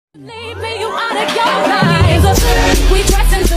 Leave me, you out of your mind. We dressing